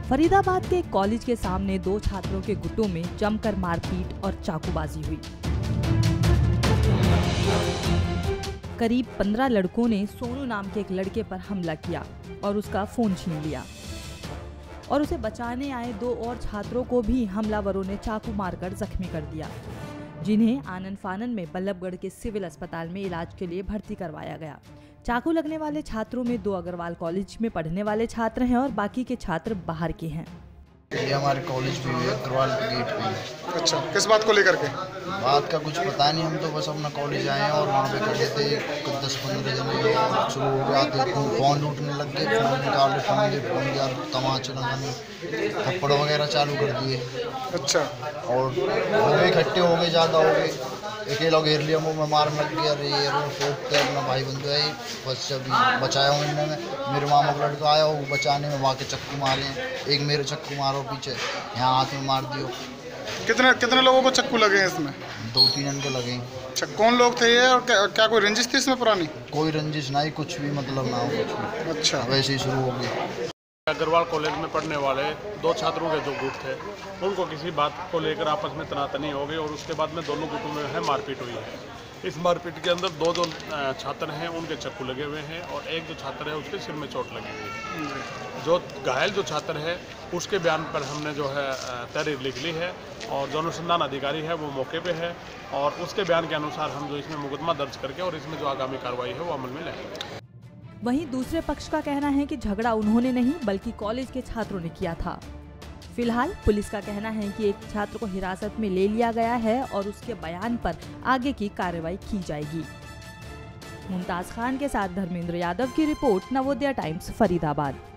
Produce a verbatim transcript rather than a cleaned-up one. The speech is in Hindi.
फरीदाबाद के एक कॉलेज के सामने दो छात्रों के गुटों में जमकर मारपीट और चाकूबाजी हुई। करीब पंद्रह लड़कों ने सोनू नाम के एक लड़के पर हमला किया और उसका फोन छीन लिया और उसे बचाने आए दो और छात्रों को भी हमलावरों ने चाकू मारकर जख्मी कर दिया, जिन्हें आनन फानन में बल्लभगढ़ के सिविल अस्पताल में इलाज के लिए भर्ती करवाया गया। चाकू लगने वाले छात्रों में दो अग्रवाल कॉलेज में पढ़ने वाले छात्र हैं और बाकी के छात्र बाहर के हैं। ये हमारे कॉलेज भी है, अग्रवाल गेट पे। अच्छा, किस बात को लेकर के? बात का कुछ पता नहीं, हम तो बस अपना कॉलेज आए हैं और वहाँ पे खड़े थे। दस पंद्रह जने शुरू हो गया, फोन लूटने लग गए, फोन निकाले, फोन दे फोन दिया, तमाचे लगाने, थप्पड़ वगैरह चालू कर दिए। अच्छा, और हो गए इकट्ठे हो गए, ज़्यादा हो गए, अकेला घेर लिया, मुँह में मारने लग गया। अरे ये फोटते अपना भाई बंधु है, बस जब बचाया हूँ इनने में। मेरे मामा का लड़का आया वो बचाने में, वहाँ के चक्कू मारे, एक मेरे चक्कू मारो पीछे, यहाँ हाथ में मार दियो। कितने कितने लोगों को चक्कू लगे हैं इसमें? दो तीन इनको लगे। अच्छा, कौन लोग थे ये और क्या, क्या कोई रंजिश थी इसमें पुरानी? कोई रंजिश नहीं, कुछ भी मतलब ना हो कुछ भी। अच्छा, वैसे ही शुरू हो गई। अग्रवाल कॉलेज में पढ़ने वाले दो छात्रों के जो गुट थे, उनको किसी बात को लेकर आपस में तनातनी हो गई और उसके बाद में दोनों गुटों में है मारपीट हुई है। इस मारपीट के अंदर दो जो छात्र हैं उनके चक्कू लगे हुए हैं और एक जो छात्र है उसके सिर में चोट लगी हुई है। जो घायल जो छात्र है उसके बयान पर हमने जो है तहरीर लिख ली है और जो अनुसंधान अधिकारी है वो मौके पे है और उसके बयान के अनुसार हम जो इसमें मुकदमा दर्ज करके और इसमें जो आगामी कार्रवाई है वो अमल में लाएंगे। वहीं दूसरे पक्ष का कहना है कि झगड़ा उन्होंने नहीं बल्कि कॉलेज के छात्रों ने किया था। फिलहाल पुलिस का कहना है कि एक छात्र को हिरासत में ले लिया गया है और उसके बयान पर आगे की कार्रवाई की जाएगी। मुमताज खान के साथ धर्मेंद्र यादव की रिपोर्ट, नवोदय टाइम्स, फरीदाबाद।